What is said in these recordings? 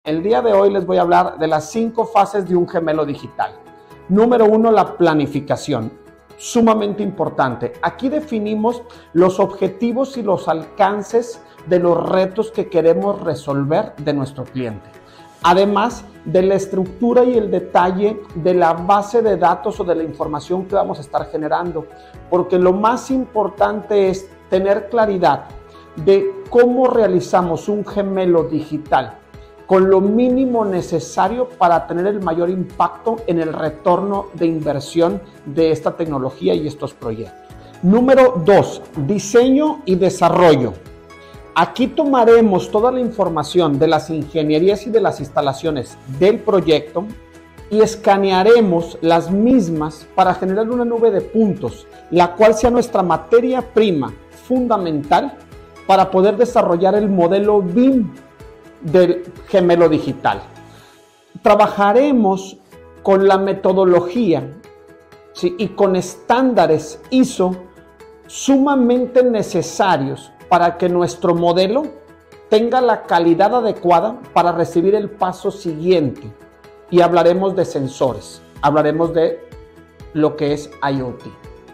El día de hoy les voy a hablar de las 5 fases de un gemelo digital. Número 1, la planificación. Sumamente importante. Aquí definimos los objetivos y los alcances de los retos que queremos resolver de nuestro cliente. Además de la estructura y el detalle de la base de datos o de la información que vamos a estar generando. Porque lo más importante es tener claridad de cómo realizamos un gemelo digital con lo mínimo necesario para tener el mayor impacto en el retorno de inversión de esta tecnología y estos proyectos. Número 2, diseño y desarrollo. Aquí tomaremos toda la información de las ingenierías y de las instalaciones del proyecto y escanearemos las mismas para generar una nube de puntos, la cual sea nuestra materia prima fundamental para poder desarrollar el modelo BIM del gemelo digital. Trabajaremos con la metodología, ¿sí?, y con estándares ISO sumamente necesarios para que nuestro modelo tenga la calidad adecuada para recibir el paso siguiente. Y hablaremos de sensores, hablaremos de lo que es IoT.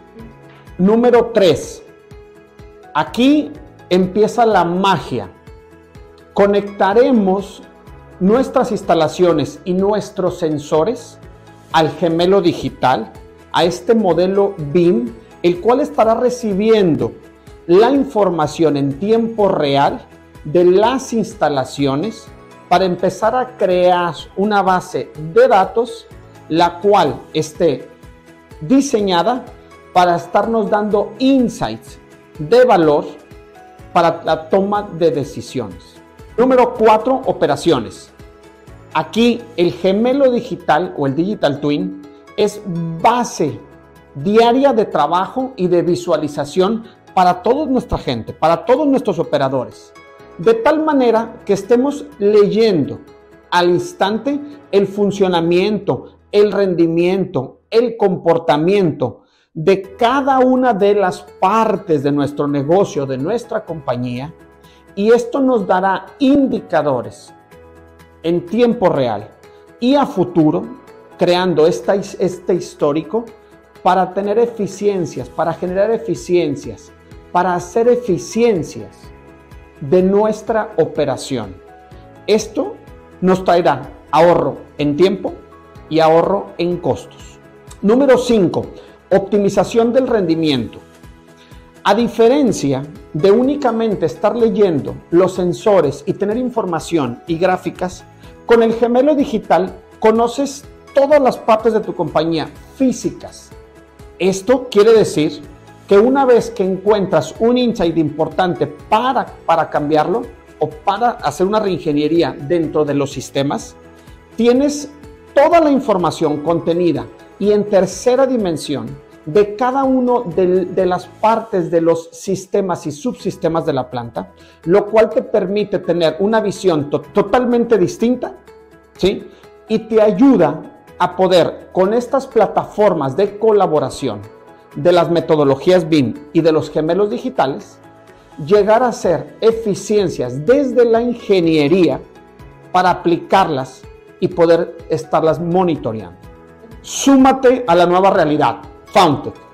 Número 3. Aquí empieza la magia. Conectaremos nuestras instalaciones y nuestros sensores al gemelo digital, a este modelo BIM, el cual estará recibiendo la información en tiempo real de las instalaciones para empezar a crear una base de datos, la cual esté diseñada para estarnos dando insights de valor para la toma de decisiones. Número 4, operaciones. Aquí el gemelo digital o el Digital Twin es base diaria de trabajo y de visualización para toda nuestra gente, para todos nuestros operadores. De tal manera que estemos leyendo al instante el funcionamiento, el rendimiento, el comportamiento de cada una de las partes de nuestro negocio, de nuestra compañía. Y esto nos dará indicadores en tiempo real y a futuro, creando este histórico para tener eficiencias, para generar eficiencias, para hacer eficiencias de nuestra operación. Esto nos traerá ahorro en tiempo y ahorro en costos. Número 5, optimización del rendimiento. A diferencia de únicamente estar leyendo los sensores y tener información y gráficas, con el gemelo digital conoces todas las partes de tu compañía físicas. Esto quiere decir que una vez que encuentras un insight importante para cambiarlo o para hacer una reingeniería dentro de los sistemas, tienes toda la información contenida y en tercera dimensión de cada uno de las partes de los sistemas y subsistemas de la planta, lo cual te permite tener una visión totalmente distinta, ¿sí? Y te ayuda a poder, con estas plataformas de colaboración de las metodologías BIM y de los gemelos digitales, llegar a hacer eficiencias desde la ingeniería para aplicarlas y poder estarlas monitoreando. Súmate a la nueva realidad. Foundtech.